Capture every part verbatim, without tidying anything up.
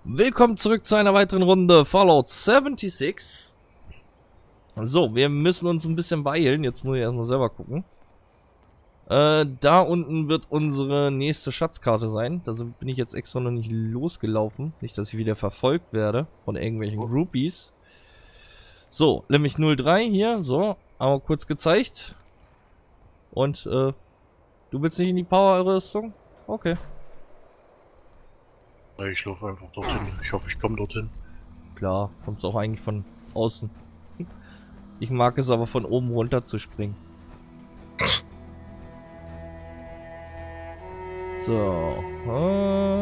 Willkommen zurück zu einer weiteren Runde Fallout sechsundsiebzig. So, wir müssen uns ein bisschen beeilen. Jetzt muss ich erstmal selber gucken. Äh, da unten wird unsere nächste Schatzkarte sein. Da bin ich jetzt extra noch nicht losgelaufen. Nicht, dass ich wieder verfolgt werde von irgendwelchen Groupies. So, nämlich null drei hier. So, einmal kurz gezeigt. Und, äh, du willst nicht in die Power-Rüstung? Okay. Ich laufe einfach dorthin. Ich hoffe, ich komme dorthin. Klar, kommt es auch eigentlich von außen. Ich mag es aber von oben runter zu springen. So. Äh.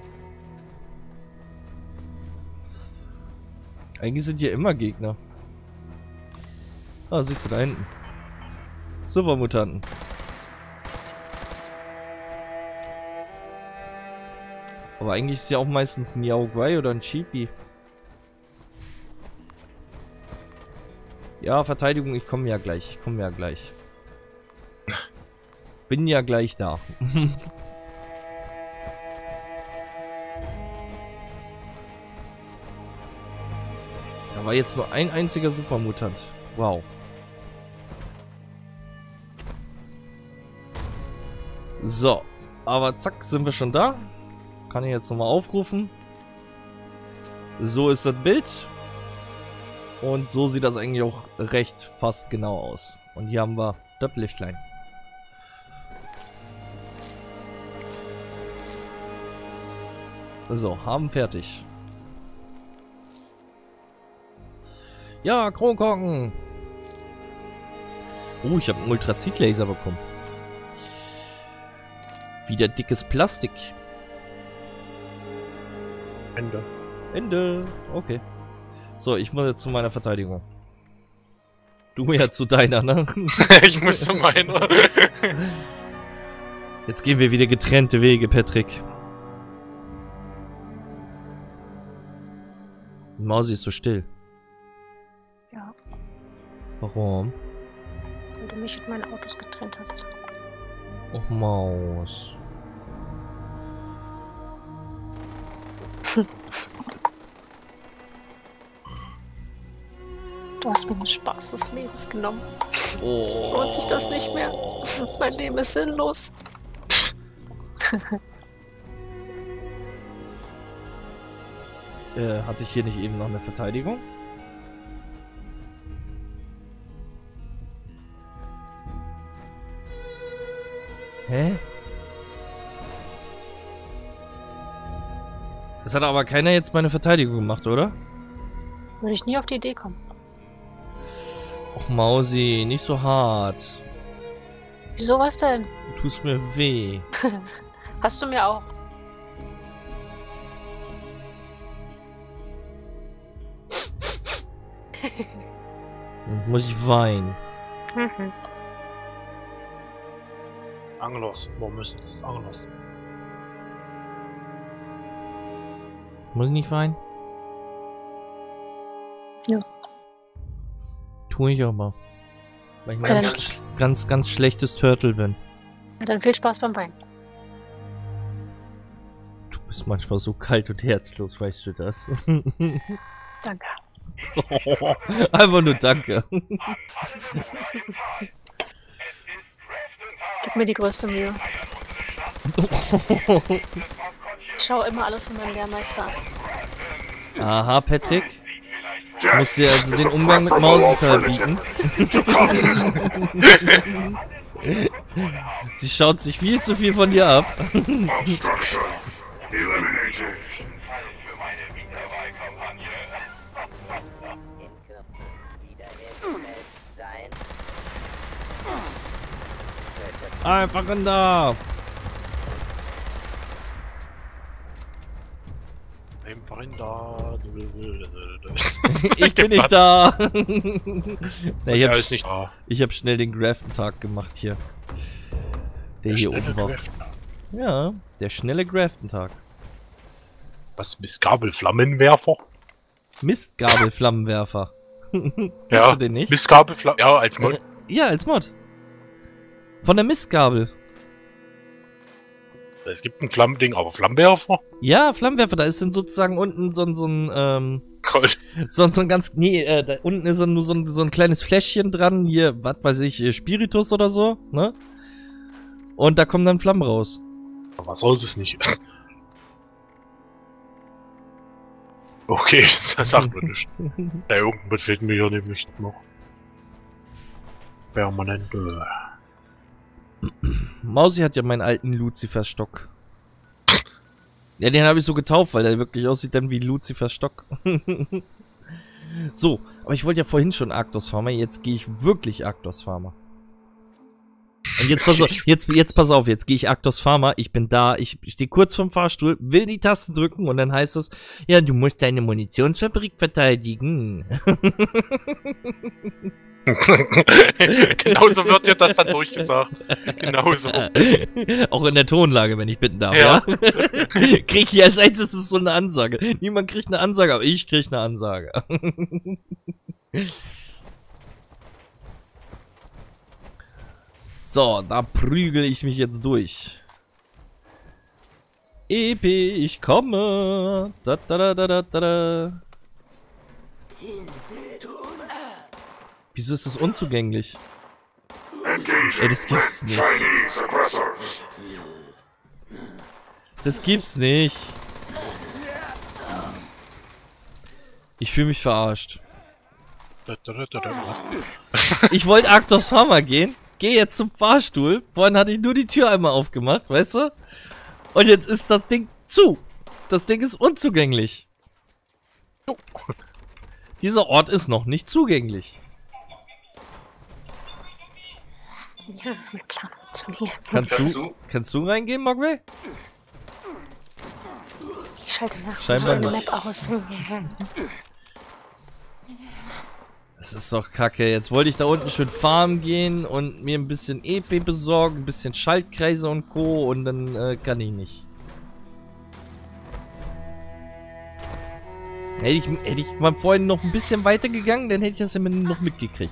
Eigentlich sind hier immer Gegner. Ah, siehst du da hinten. Supermutanten. Aber eigentlich ist ja auch meistens ein Yao Guai oder ein Cheapy. Ja, Verteidigung, ich komme ja gleich. Ich komme ja gleich. Bin ja gleich da. Da war jetzt nur ein einziger Supermutant. Wow. So. Aber zack, sind wir schon da. Kann ich jetzt nochmal aufrufen. So ist das Bild. Und so sieht das eigentlich auch recht fast genau aus. Und hier haben wir das Lichtlein. So, haben fertig. Ja, Kronkorken. Oh, ich habe einen Ultrazitlaser bekommen. Wieder dickes Plastik. Ende. Ende. Okay. So, ich muss jetzt zu meiner Verteidigung. Du ja zu deiner, ne? Ich muss zu meiner. Jetzt gehen wir wieder getrennte Wege, Patrick. Die Mausi ist so still. Ja. Warum? Weil du mich mit meinen Autos getrennt hast. Och, Maus. Du hast mir den Spaß des Lebens genommen. Oh. Lohnt sich das nicht mehr? Mein Leben ist sinnlos. äh, hatte ich hier nicht eben noch eine Verteidigung? Hä? Es hat aber keiner jetzt meine Verteidigung gemacht, oder? Würde ich nie auf die Idee kommen. Och, Mausi, nicht so hart. Wieso, was denn? Du tust mir weh. Hast du mir auch. Dann muss ich weinen. Mhm. Anglers. Wo müssen es Anglers? Muss ich nicht weinen? Ja. Tu ich aber. Weil ich ein Ja, ganz, sch ganz, ganz schlechtes Turtle bin. Ja, dann viel Spaß beim Wein. Du bist manchmal so kalt und herzlos, weißt du das? Danke. Einfach nur danke. Gib mir die größte Mühe. Ich schaue immer alles von meinem Lehrmeister an. Aha, Patrick. Du musst dir also den Umgang mit Mausi verbieten. Sie schaut sich viel zu viel von dir ab. Einfach in da. Einfach in da. Ich bin nicht da. Na, ich, hab, ist nicht da. ich hab schnell den Grafton-Tag gemacht hier. Der, der hier oben war. Ja, der schnelle Grafton-Tag. Was? Mistgabelflammenwerfer? Mistgabelflammenwerfer. Ja, Kennst du den nicht? Mistgabelflammen. Ja, als Mod. Äh, ja, als Mod. Von der Mistgabel. Es gibt ein Flammending, aber Flammenwerfer? Ja, Flammenwerfer, da ist dann sozusagen unten so ein, so ein, ähm, Cool. so, so ein ganz, nee, äh, da unten ist dann nur so ein, so ein kleines Fläschchen dran, hier, was weiß ich, äh, Spiritus oder so, ne? Und da kommen dann Flammen raus. Was soll es nicht? Okay, das sagt mir nicht. Ja, irgendwas fehlt mir ja nämlich noch. Permanent. Äh. Mausi hat ja meinen alten Lucifer-Stock. Ja, den habe ich so getauft, weil der wirklich aussieht dann wie Lucifers Stock. So, aber ich wollte ja vorhin schon Arctos Farmer, jetzt gehe ich wirklich Arctos Farmer. Und jetzt pass auf, jetzt, jetzt pass auf, jetzt gehe ich Arctos Farmer, ich bin da, ich stehe kurz vorm Fahrstuhl, will die Tasten drücken und dann heißt es, ja, du musst deine Munitionsfabrik verteidigen. Genauso wird dir das dann durchgesagt. Genauso. Auch in der Tonlage, wenn ich bitten darf, Ja. ja? Krieg ich als einziges so eine Ansage. Niemand kriegt eine Ansage, aber ich krieg eine Ansage. So, da prügel ich mich jetzt durch. Epi, ich komme. Da, da, da, da, da, da, da. Wieso ist das unzugänglich? Ey, das gibt's nicht. Das gibt's nicht. Ich fühle mich verarscht. Was? Ich wollte Arctos Farmer gehen. Geh jetzt zum Fahrstuhl. Vorhin hatte ich nur die Tür einmal aufgemacht, weißt du? Und jetzt ist das Ding zu. Das Ding ist unzugänglich. Dieser Ort ist noch nicht zugänglich. Ja, na klar, zu mir. Kannst du, kannst du reingehen, Mogwai? Ich schalte nach Scheinbar meine nicht. Map aus. Das ist doch kacke. Jetzt wollte ich da unten schön farmen gehen und mir ein bisschen E P besorgen, ein bisschen Schaltkreise und Co. Und dann äh, kann ich nicht. Hätte ich, hätte ich mal vorhin noch ein bisschen weiter gegangen, dann hätte ich das ja noch mitgekriegt.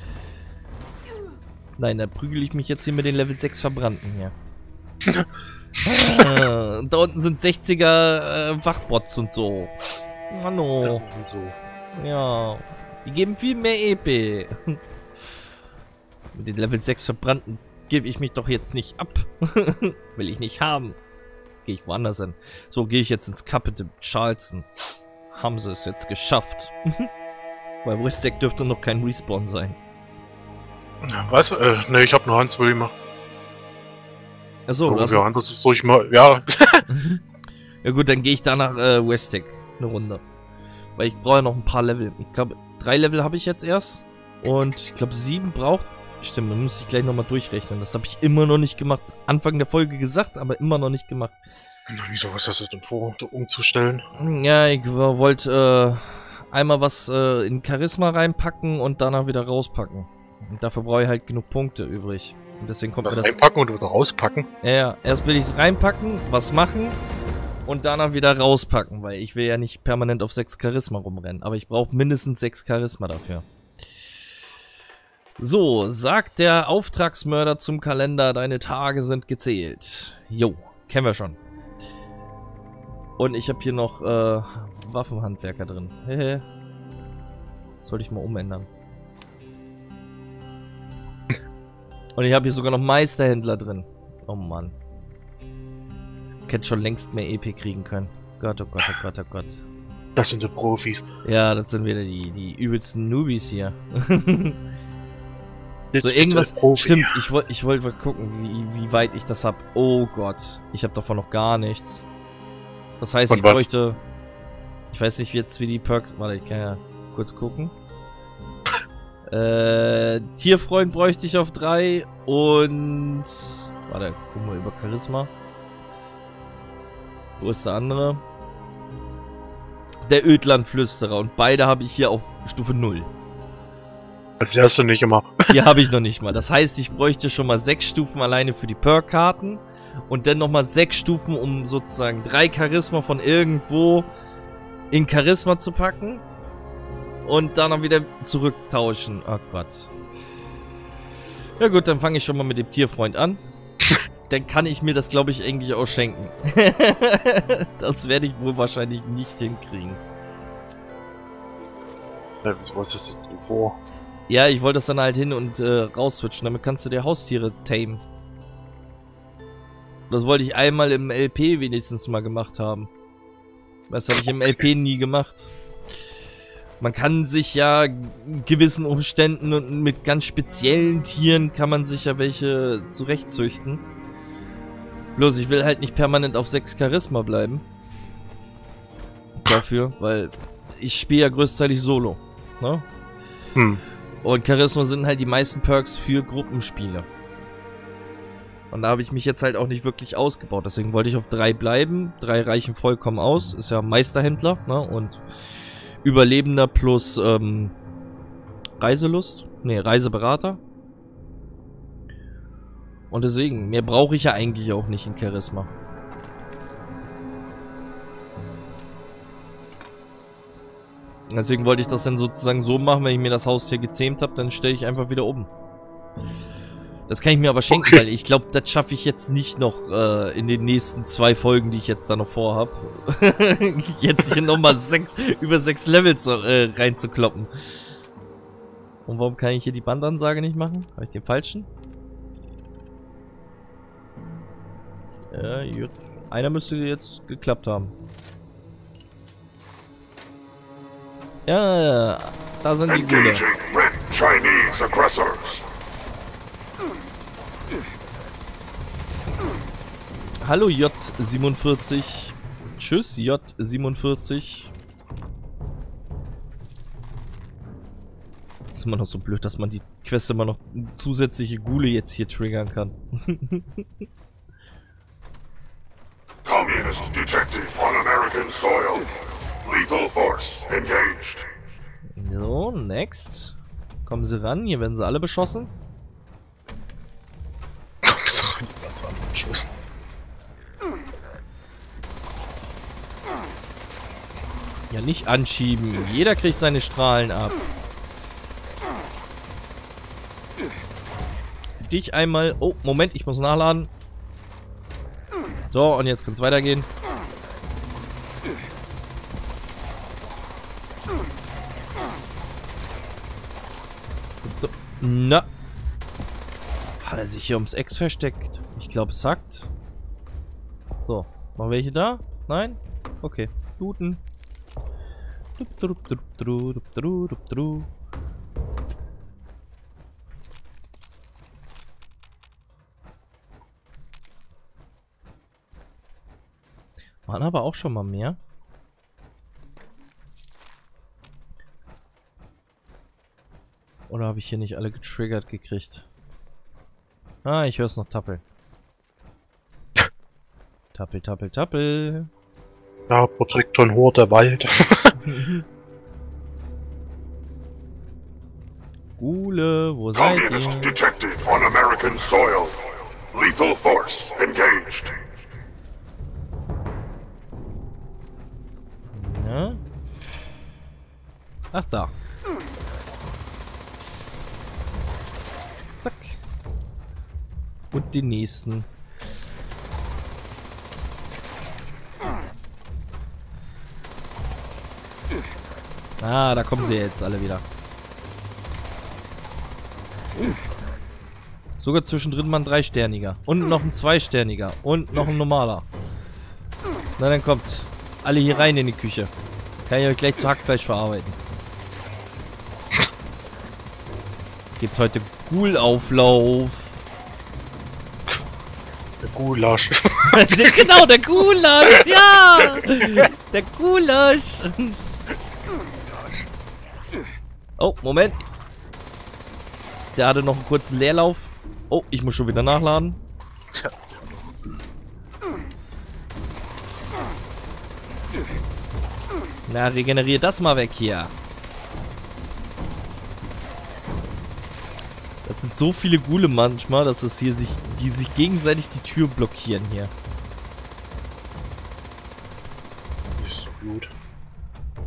Nein, da prügel ich mich jetzt hier mit den Level sechs Verbrannten hier. Ah, da unten sind sechziger äh, Wachbots und so. Mano. So. Ja. Die geben viel mehr E P. Mit den Level sechs Verbrannten gebe ich mich doch jetzt nicht ab. Will ich nicht haben. Gehe ich woanders hin. So, gehe ich jetzt ins Capital Charleston. Haben sie es jetzt geschafft. Weil Westek dürfte noch kein Respawn sein. Was? Äh, ne, ich hab nur Hans Wilmer. Achso, Oh, du hast... ja, das ist durch mal. Ja. Ja gut, dann gehe ich da nach äh, Westek eine Runde. Weil ich brauche ja noch ein paar Level. Ich glaube, drei Level habe ich jetzt erst. Und ich glaube, sieben braucht... Stimmt, dann muss ich gleich nochmal durchrechnen. Das habe ich immer noch nicht gemacht. Anfang der Folge gesagt, aber immer noch nicht gemacht. Wieso, was hast du denn vor, so umzustellen? Ja, ich wollte äh, einmal was äh, in Charisma reinpacken und danach wieder rauspacken. Und dafür brauche ich halt genug Punkte übrig. Und deswegen kommt Das mir das... reinpacken und wieder rauspacken? Ja, ja. Erst will ich es reinpacken, was machen und danach wieder rauspacken, weil ich will ja nicht permanent auf sechs Charisma rumrennen. Aber ich brauche mindestens sechs Charisma dafür. So, sagt der Auftragsmörder zum Kalender, deine Tage sind gezählt. Jo, kennen wir schon. Und ich habe hier noch äh, Waffenhandwerker drin. Hehe. Sollte ich mal umändern. Und ich habe hier sogar noch Meisterhändler drin. Oh Mann. Ich hätte schon längst mehr E P kriegen können. Gott, oh Gott, oh Gott, oh Gott. Das sind die Profis. Ja, das sind wieder die, die übelsten Newbies hier. So irgendwas... Stimmt, ich wollte ich wollt mal gucken, wie, wie weit ich das hab. Oh Gott, ich habe davon noch gar nichts. Das heißt, Und ich was? bräuchte... Ich weiß nicht jetzt, wie die Perks... Warte, ich kann ja kurz gucken. Äh, Tierfreund bräuchte ich auf drei und... Warte, gucken wir über Charisma. Wo ist der andere? Der Ödlandflüsterer und beide habe ich hier auf Stufe null. Das hast du nicht immer. Die habe ich noch nicht mal. Das heißt, ich bräuchte schon mal sechs Stufen alleine für die Perk-Karten. Und dann nochmal sechs Stufen, um sozusagen drei Charisma von irgendwo in Charisma zu packen. Und dann noch wieder zurücktauschen. Oh Gott. Ja gut, dann fange ich schon mal mit dem Tierfreund an. dann kann ich mir das, glaube ich, eigentlich auch schenken. Das werde ich wohl wahrscheinlich nicht hinkriegen. Ja, was ist das denn vor? Ja, ich wollte das dann halt hin und äh, rausswitchen. Damit kannst du dir Haustiere tamen. Das wollte ich einmal im L P wenigstens mal gemacht haben. Das habe ich im L P nie gemacht. Man kann sich ja in gewissen Umständen und mit ganz speziellen Tieren kann man sich ja welche zurechtzüchten. Bloß ich will halt nicht permanent auf sechs Charisma bleiben. Dafür, weil ich spiele ja größtenteils Solo. Ne? Hm. Und Charisma sind halt die meisten Perks für Gruppenspiele. Und da habe ich mich jetzt halt auch nicht wirklich ausgebaut. Deswegen wollte ich auf drei bleiben. Drei reichen vollkommen aus. Ist ja Meisterhändler, ne? Und Überlebender plus ähm, Reiselust. Ne, Reiseberater. Und deswegen, mehr brauche ich ja eigentlich auch nicht in Charisma. Deswegen wollte ich das dann sozusagen so machen, wenn ich mir das Haustier gezähmt habe, dann stelle ich einfach wieder um. Das kann ich mir aber schenken, okay. Weil ich glaube, das schaffe ich jetzt nicht noch äh, in den nächsten zwei Folgen, die ich jetzt da noch vorhab. Jetzt hier nochmal sechs, über sechs Levels äh, reinzukloppen. Und warum kann ich hier die Bandansage nicht machen? Habe ich den falschen? Ja, jetzt. Einer müsste jetzt geklappt haben. Ja, da sind die Gule. Chinese aggressors. Hallo J siebenundvierzig. Tschüss J siebenundvierzig. Ist immer noch so blöd, dass man die Quest immer noch zusätzliche Gule jetzt hier triggern kann. Communist detected on American soil. Lethal force engaged. So, next. Kommen sie ran, hier werden sie alle beschossen. Kommen sie ran, die werden sie alle beschossen. Ja, nicht anschieben. Jeder kriegt seine Strahlen ab. Dich einmal... Oh, Moment, ich muss nachladen. So, und jetzt kann es weitergehen. Na. Hat er sich hier ums Ex versteckt? Ich glaube, es sagt. So, noch welche da? Nein? Okay. Looten. Waren aber auch schon mal mehr. Oder habe ich hier nicht alle getriggert gekriegt? Ah, ich höre es noch tappeln. Tappel, tappel, tappel. Ja, Protekton Hort der Wald. Gule, wo seid Communist ihr? detected on American soil. Lethal force engaged. Ja. Ach, da. Zack. Und die nächsten. Ah, da kommen sie jetzt alle wieder. Uh. Sogar zwischendrin mal ein Dreisterniger. Und noch ein Zweisterniger. Und noch ein normaler. Na, dann kommt alle hier rein in die Küche. Kann ich euch gleich zu Hackfleisch verarbeiten. Gibt heute Ghoul-Auflauf. Der Gulasch. Genau, der Gulasch, ja! Der Gulasch. Oh, Moment. Der hatte noch einen kurzen Leerlauf. Oh, ich muss schon wieder nachladen. Tja. Na, regeneriert das mal weg hier. Das sind so viele Ghule manchmal, dass es hier sich, die sich gegenseitig die Tür blockieren hier. Nicht so gut.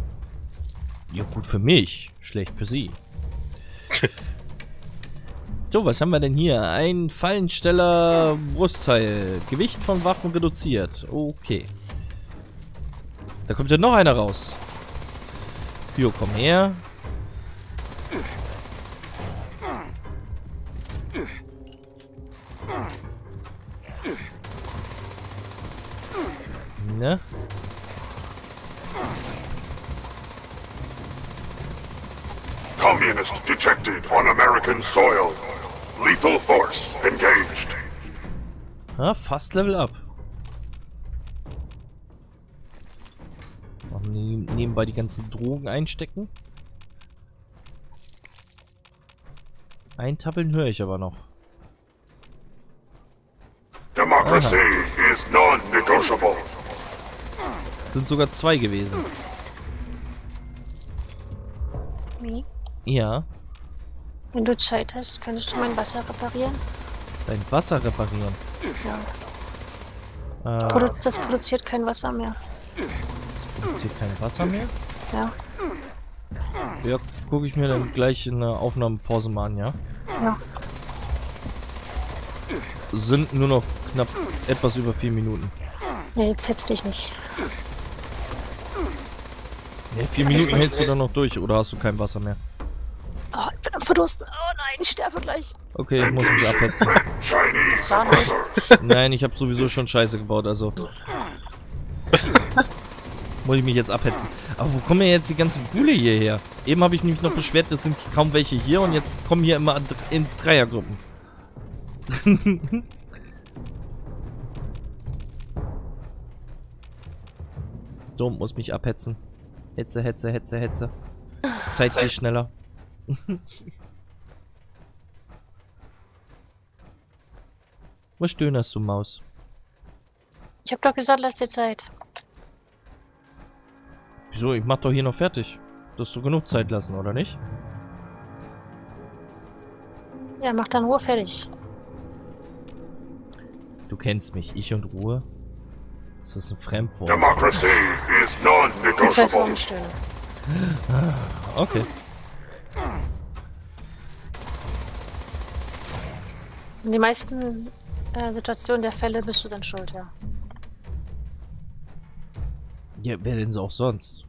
Ja, gut für mich. Schlecht für sie. So, was haben wir denn hier? Ein Fallensteller Brustteil. Gewicht von Waffen reduziert. Okay. Da kommt ja noch einer raus. Jo, komm her. Ne? Communist detected on American soil. Lethal force engaged. Ja, fast Level up. Noch ne nebenbei die ganzen Drogen einstecken. Eintappeln höre ich aber noch. Democracy Aha. is non-negotiable. Sind sogar zwei gewesen. Wie? Ja. Wenn du Zeit hast, könntest du mein Wasser reparieren? Dein Wasser reparieren. Ja. Äh, Produ das produziert kein Wasser mehr. das produziert kein Wasser mehr. Ja. Ja, gucke ich mir dann gleich in der Aufnahmepause mal an, ja? Ja. Sind nur noch knapp etwas über vier Minuten. Ja, jetzt hetz dich nicht. Ja, vier Minuten hältst du dann noch durch, oder hast du kein Wasser mehr? Oh, ich bin am Verdursten. Oh nein, ich sterbe gleich. Okay, ich muss mich abhetzen. Das war nichts. Nein, ich habe sowieso schon Scheiße gebaut, also... muss ich mich jetzt abhetzen. Aber wo kommen denn jetzt die ganzen Gule hierher? Eben habe ich mich noch beschwert, es sind kaum welche hier und jetzt kommen hier immer in Dreiergruppen. So, muss mich abhetzen. Hetze, Hetze, Hetze, Hetze. Zeit geht schneller. Was stöhnerst du, Maus? Ich hab doch gesagt, lass dir Zeit. Wieso? Ich mach doch hier noch fertig. Du hast doch genug Zeit lassen, oder nicht? Ja, mach dann Ruhe fertig. Du kennst mich. Ich und Ruhe? Das ist ein Fremdwort. Democracy is Jetzt weißt du, non-negotiable. warum ich stöhne. Okay. In den meisten äh, Situationen der Fälle bist du dann schuld, ja. Ja, wer denn so auch sonst?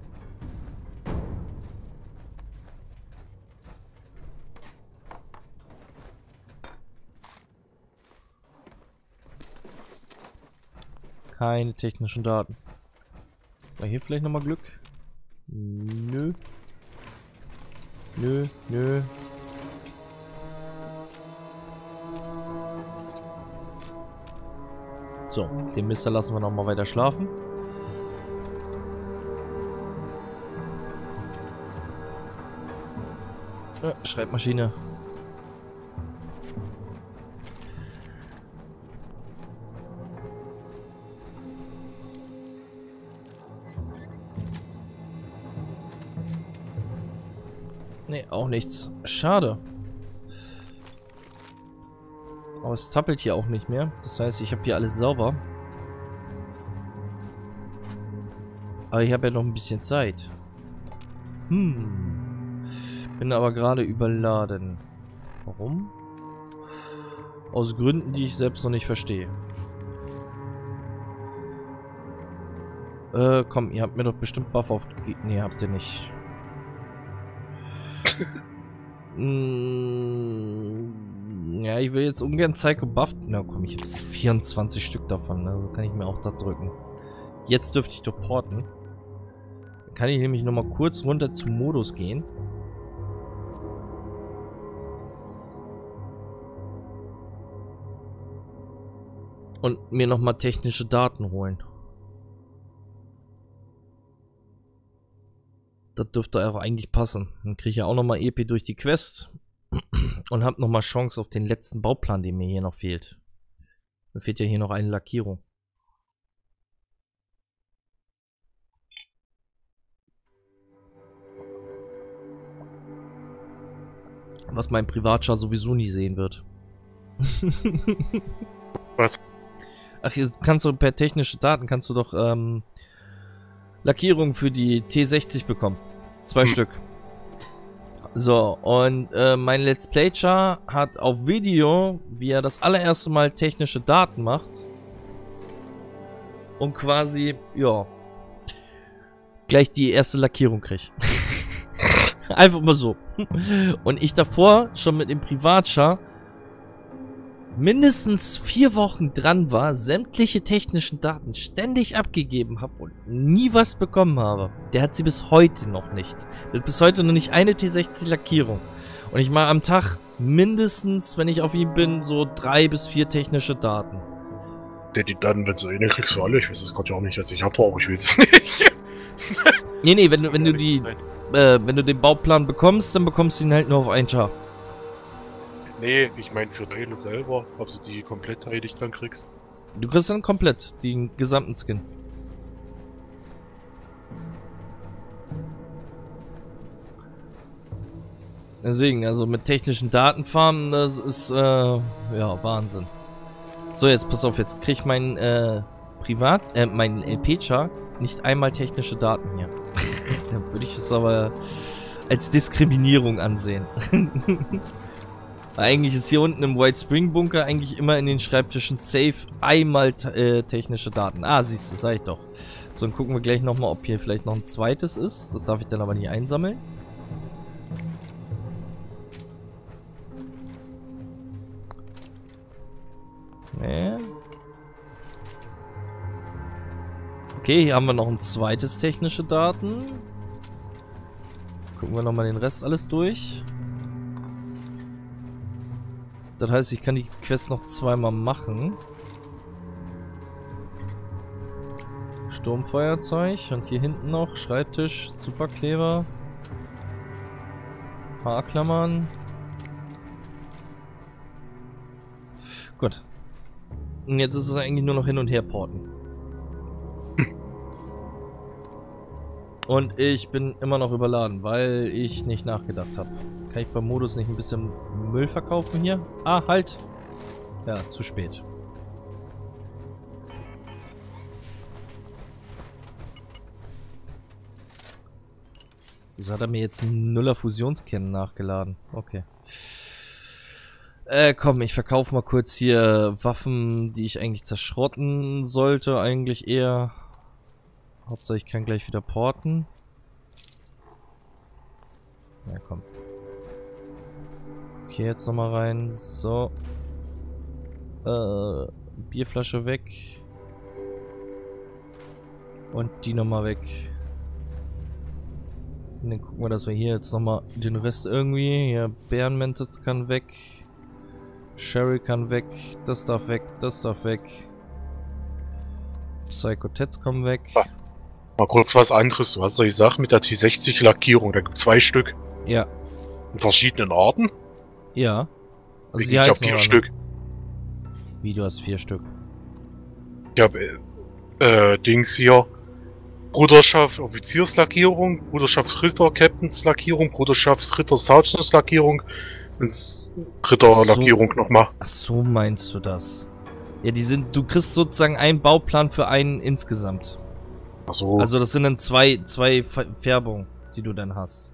Keine technischen Daten. War hier vielleicht nochmal Glück? Nö. Nö, nö. So, den Mister lassen wir nochmal weiter schlafen. Äh, Schreibmaschine. Nee, auch nichts. Schade. Aber es zappelt hier auch nicht mehr. Das heißt, ich habe hier alles sauber. Aber ich habe ja noch ein bisschen Zeit. Hm. Bin aber gerade überladen. Warum? Aus Gründen, die ich selbst noch nicht verstehe. Äh, komm, ihr habt mir doch bestimmt Buff auf... Nee, habt ihr nicht. mm, ja, ich will jetzt ungern Psycho Buff... Na komm, ich habe vierundzwanzig Stück davon. Also kann ich mir auch da drücken. Jetzt dürfte ich doch porten. Dann kann ich nämlich nochmal kurz runter zum Modus gehen. Und mir nochmal technische Daten holen. Das dürfte auch eigentlich passen. Dann kriege ich ja auch nochmal E P durch die Quest. Und habe nochmal Chance auf den letzten Bauplan, der mir hier noch fehlt. Mir fehlt ja hier noch eine Lackierung. Was mein Privatschar sowieso nie sehen wird. Was? Ach, hier kannst du per technische Daten kannst du doch ähm, Lackierungen für die T sechzig bekommen. Zwei Hm. Stück. So, und äh, mein Let's Player hat auf Video, wie er das allererste Mal technische Daten macht. Und quasi, ja, gleich die erste Lackierung kriegt. Einfach mal so. Und ich davor schon mit dem Privatchar mindestens vier Wochen dran war, sämtliche technischen Daten ständig abgegeben habe und nie was bekommen habe. Der hat sie bis heute noch nicht. Der hat bis heute noch nicht eine T sechzig Lackierung. Und ich mache am Tag mindestens, wenn ich auf ihm bin, so drei bis vier technische Daten. Die dann, wenn du eine kriegst du alle. Ich weiß es gerade ja auch nicht, dass ich habe, aber ich weiß es nicht. Nee, nee, wenn, wenn du die, äh, wenn du den Bauplan bekommst, dann bekommst du ihn halt nur auf ein Char. Nee, ich meine für deine selber, ob du die komplett heilig dann kriegst. Du kriegst dann komplett den gesamten Skin. Deswegen, also mit technischen Datenfarmen, das ist, äh, ja, Wahnsinn. So, jetzt pass auf, jetzt krieg ich mein, äh, Privat, äh, meinen L P-Char nicht einmal technische Daten hier. Dann würde ich es aber als Diskriminierung ansehen. Eigentlich ist hier unten im White Spring Bunker eigentlich immer in den Schreibtischen safe einmal äh, technische Daten. Ah, siehst du, sag ich doch. So, dann gucken wir gleich nochmal, ob hier vielleicht noch ein zweites ist. Das darf ich dann aber nicht einsammeln. Nee. Okay, hier haben wir noch ein zweites technische Daten. Gucken wir nochmal den Rest alles durch. Das heißt, ich kann die Quest noch zweimal machen. Sturmfeuerzeug und hier hinten noch Schreibtisch, Superkleber, Haarklammern. Gut. Und jetzt ist es eigentlich nur noch hin und her porten. Und ich bin immer noch überladen, weil ich nicht nachgedacht habe. Kann ich beim Modus nicht ein bisschen Müll verkaufen hier? Ah, halt! Ja, zu spät. Wieso hat er mir jetzt einen Nuller Fusionskern nachgeladen? Okay. Äh, komm, ich verkaufe mal kurz hier Waffen, die ich eigentlich zerschrotten sollte. Eigentlich eher... Hauptsache ich kann gleich wieder porten. Ja, komm. Okay, jetzt nochmal rein. So. Äh, Bierflasche weg. Und die nochmal weg. Und dann gucken wir, dass wir hier jetzt nochmal den Rest irgendwie... Hier, Bärenmentis kann weg. Sherry kann weg. Das darf weg. Das darf weg. Psychotats kommen weg. Ah. Mal kurz was anderes. Du hast doch gesagt, mit der T sechzig Lackierung, da gibt es zwei Stück. Ja. In verschiedenen Arten? Ja. Also ich die habe heißen vier noch Stück. Wie, du hast vier Stück? Ich habe, äh, äh, Dings hier. Bruderschaft Offizierslackierung, Bruderschaft Ritter Captains Lackierung, Bruderschaft Ritter Sergeants Lackierung und Ritter Lackierung so. nochmal. Ach so, meinst du das? Ja, die sind, du kriegst sozusagen einen Bauplan für einen insgesamt. Ach so. Also das sind dann zwei, zwei Färbungen, die du dann hast.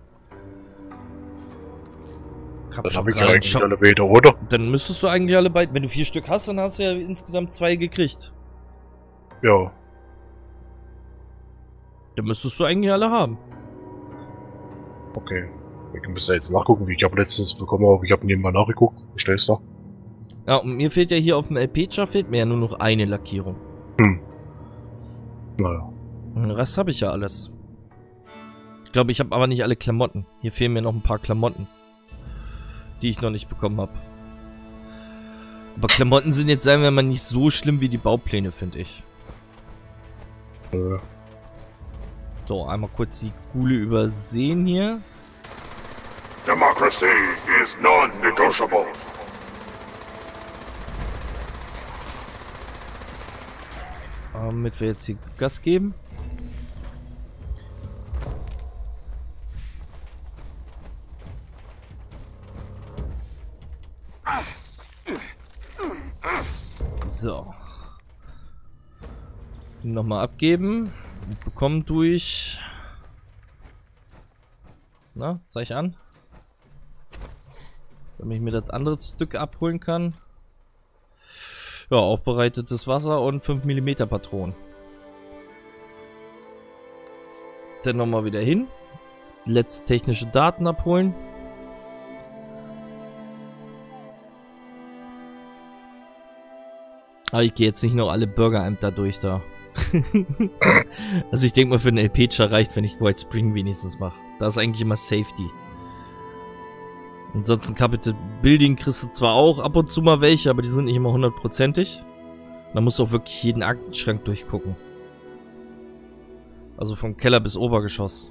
Hab Dann schon habe ich ja gerade eigentlich schon- alle beide, oder? Dann müsstest du eigentlich alle beide, wenn du vier Stück hast, dann hast du ja insgesamt zwei gekriegt. Ja. Dann müsstest du eigentlich alle haben. Okay. Ich müsste jetzt nachgucken, wie ich habe letztens bekommen, aber ich habe nebenbei nachgeguckt. Bestellst du? Ja, und mir fehlt ja hier auf dem L P-Char fehlt mir ja nur noch eine Lackierung. Hm. Naja. Den Rest habe ich ja alles. Ich glaube, ich habe aber nicht alle Klamotten. Hier fehlen mir noch ein paar Klamotten, die ich noch nicht bekommen habe. Aber Klamotten sind jetzt, sagen wir mal, nicht so schlimm wie die Baupläne, finde ich. Äh. So, einmal kurz die Gule übersehen hier. Democracy is non-negotiable. Damit wir jetzt hier Gas geben. So. Nochmal abgeben. Und bekommen durch. Na, zeig an. Damit ich mir das andere Stück abholen kann. Ja, aufbereitetes Wasser und fünf Millimeter Patronen. Dann nochmal wieder hin. Letzte technische Daten abholen. Aber ich gehe jetzt nicht noch alle Bürgerämter durch da. Also ich denke mal, für den L P-Cher reicht, wenn ich White Spring wenigstens mache. Da ist eigentlich immer Safety. Ansonsten Capital Building kriegst du zwar auch ab und zu mal welche, aber die sind nicht immer hundertprozentig. Da musst du auch wirklich jeden Aktenschrank durchgucken. Also vom Keller bis Obergeschoss.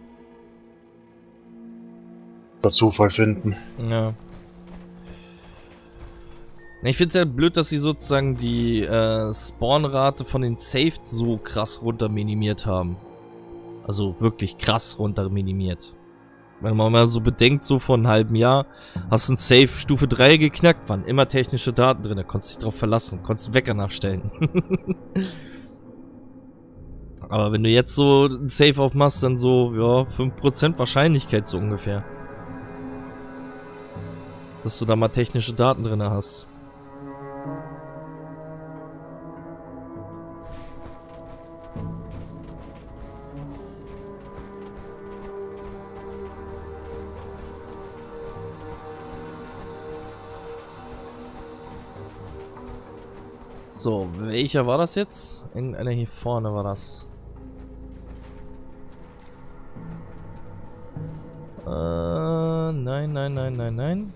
Per Zufall finden. Ja. Ich finde es ja blöd, dass sie sozusagen die äh, Spawnrate von den Saved so krass runter minimiert haben. Also wirklich krass runter minimiert. Wenn man mal so bedenkt, so vor einem halben Jahr, hast du ein Save Stufe drei geknackt, waren immer technische Daten drin, da konntest du dich drauf verlassen, konntest einen Wecker nachstellen. Aber wenn du jetzt so ein Save aufmachst, dann so, ja, fünf Prozent Wahrscheinlichkeit so ungefähr. Dass du da mal technische Daten drin hast. So, welcher war das jetzt? Irgendeiner hier vorne war das. Äh, nein, nein, nein, nein, nein.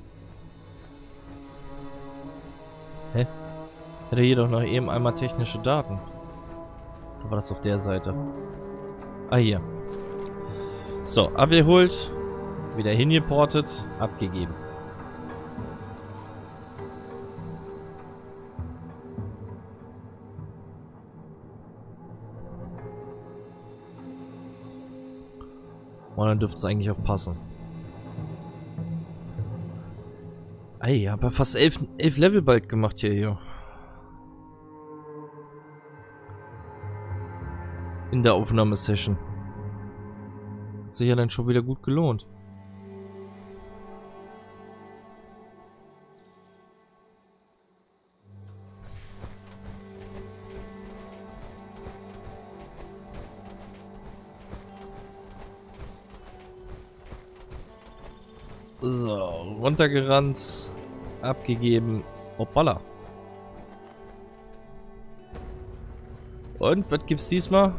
Hä? Hätte hier doch noch eben einmal technische Daten. Oder war das auf der Seite? Ah, hier. So, abgeholt. Wieder hingeportet. Abgegeben. Und dann dürfte es eigentlich auch passen. Ey, ich habe ja fast elf, elf Level bald gemacht hier, hier. In der Aufnahmesession. Hat sich ja dann schon wieder gut gelohnt. So, runtergerannt, abgegeben, hoppala. Und, was gibt's diesmal?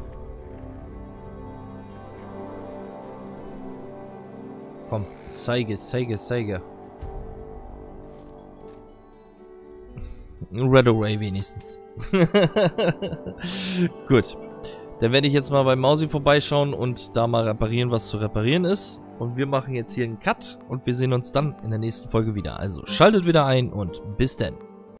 Komm, zeige, zeige, zeige. Red Array wenigstens. Gut. Dann werde ich jetzt mal bei Mausi vorbeischauen und da mal reparieren, was zu reparieren ist. Und wir machen jetzt hier einen Cut und wir sehen uns dann in der nächsten Folge wieder. Also schaltet wieder ein und bis dann.